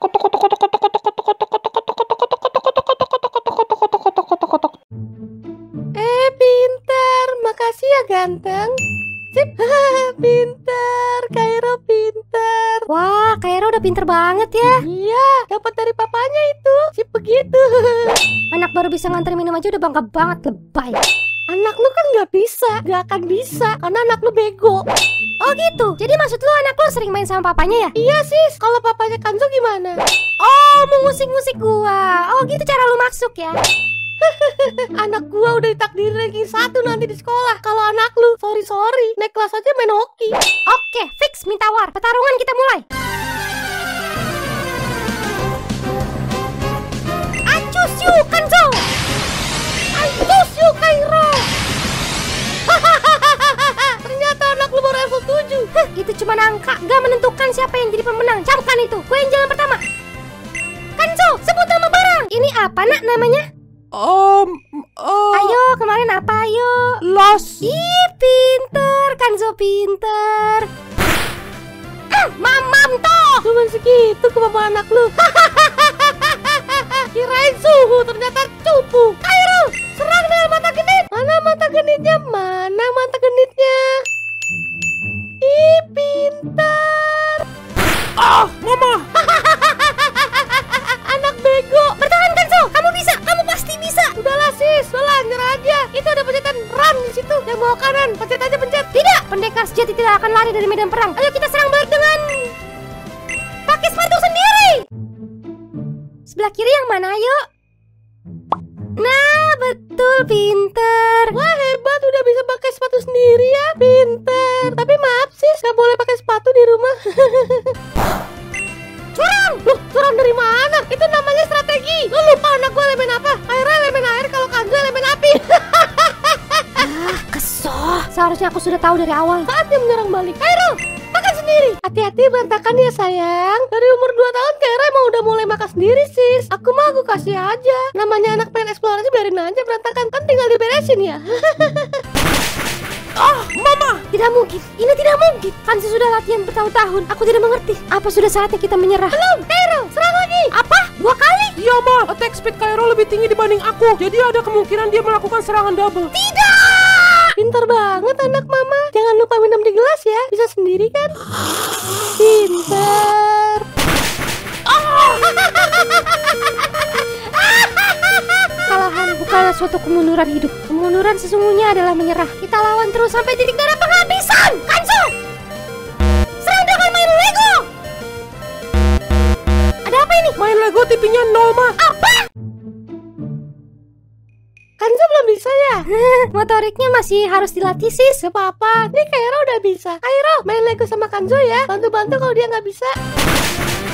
Pinter. Makasih ya ganteng. Sip. Pinter. Kairo pinter. Wah, Kairo udah pinter banget ya. Iya, dapat dari papanya itu. Sip begitu. Anak baru bisa nganter minum aja udah bangga banget, lebay. Anak lu kan nggak bisa, nggak akan bisa, karena anak lu bego. Oh gitu, jadi maksud lu anak lu sering main sama papanya ya? Iya sis, kalau papanya Kanzo gimana? Oh, mau ngusik-ngusik gua. Oh gitu cara lu masuk ya? Anak gua udah ditakdirin ranking 1 nanti di sekolah. Kalau anak lu, sorry, naik kelas aja main hoki. Oke, fix minta war. Pertarungan kita mulai. Acus you, Kanzo. Acus you, Kairo. Ternyata anak lu baru level 7. Itu cuma angka, gak menentukan siapa yang jadi pemenang. Camkan itu, gue yang jalan pertama. Kanzo, sebut nama barang. Ini apa nak namanya? Ayo, kemarin apa ayo? Los. Ih, pinter, Kanzo pinter. Mamam toh. Cuman segitu kemampuan anak lu. Kirain suhu, ternyata cupu. Kairo, serang dengan mata genit. Mana mata genitnya? Mana mata genitnya? Ih, pinter. Mama. Anak bego. Bertahan Kanzo, kamu bisa, kamu pasti bisa. Udahlah sis, udahlah nyerah aja. Itu ada pencetan run di situ. Yang bawah kanan, pencet aja pencet. Tidak, pendekar sejati tidak akan lari dari medan perang. Ayo kita serang balik dengan pakai sepatu sendiri. Sebelah kiri yang mana, ayo? Nah, betul, pinter. Wah hebat, udah bisa pakai sepatu sendiri ya. Pinter. Tapi maaf sis, gak boleh pakai sepatu di rumah. Curang. Loh, curang dari mana? Itu namanya strategi. Lu lupa anak gue elemen apa? Airnya elemen air, kalau Kanzo elemen api. Kesoh. Seharusnya aku sudah tahu dari awal. Saatnya menyerang balik. Kairo, makan sendiri. Hati-hati berantakan ya sayang. Dari umur 2 tahun Kairo emang udah mulai makan sendiri sis. Aku mah aku kasih aja. Namanya anak pengen eksplorasi, biarin aja berantakan. Kan tinggal diberesin ya. Mama. Tidak mungkin, ini tidak mungkin. Kanzo sudah latihan bertahun-tahun. Aku tidak mengerti. Apa sudah saatnya kita menyerah? Belum, Kairo, serang lagi. Apa? 2 kali? Iya ma, attack speed Kairo lebih tinggi dibanding aku. Jadi ada kemungkinan dia melakukan serangan double. Tidak. Pintar banget anak mama. Jangan lupa minum di gelas ya. Bisa sendiri kan? Pintar. Kekalahan bukanlah suatu kemunduran hidup. Kemunduran sesungguhnya adalah menyerah. Kita lawan terus sampai titik darah penghabisan. Kanzo, serang dengan main Lego. Ada apa ini? Main Lego tipinya 0 ma. Apa? Kanzo belum bisa ya? Motoriknya masih harus dilatih sis. Gak apa-apa. Ini Kairo udah bisa. Kairo, main Lego sama Kanzo ya. Bantu-bantu kalau dia nggak bisa.